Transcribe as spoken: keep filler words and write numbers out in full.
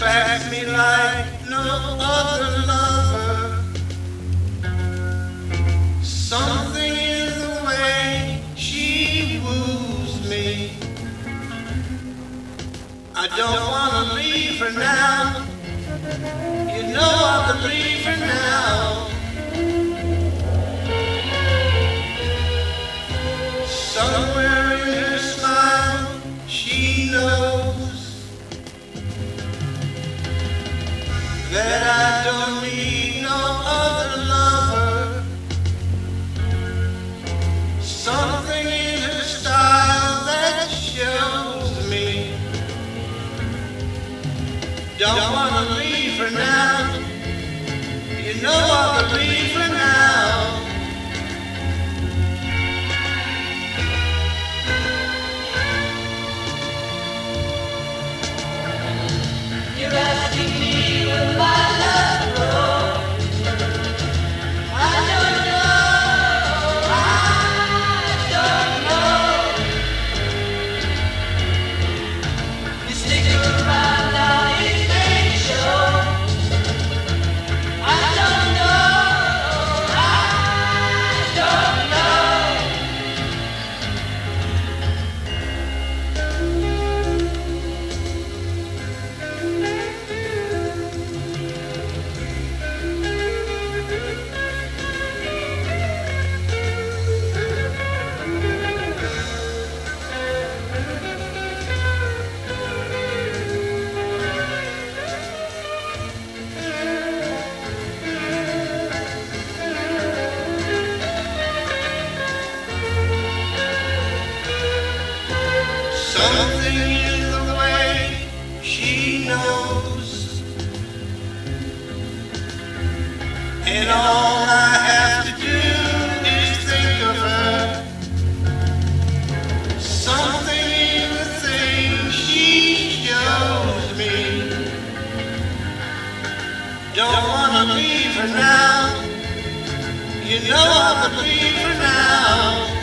attracts me like no other lover. Something in the way she woos me. I don't wanna leave her now. You know I believe her now. Somewhere in her smile, she knows that I don't need no other lover. Something in her style that shows me. Don't wanna leave her now. You know I believe her now. You're asking me will my love grow? I don't know, I don't know. You stick around now, it may show. I don't know, I don't know. Something in the way she knows, and all I have to do is think of her. Something in the things she shows me. Don't wanna leave her now. You know I believe her now.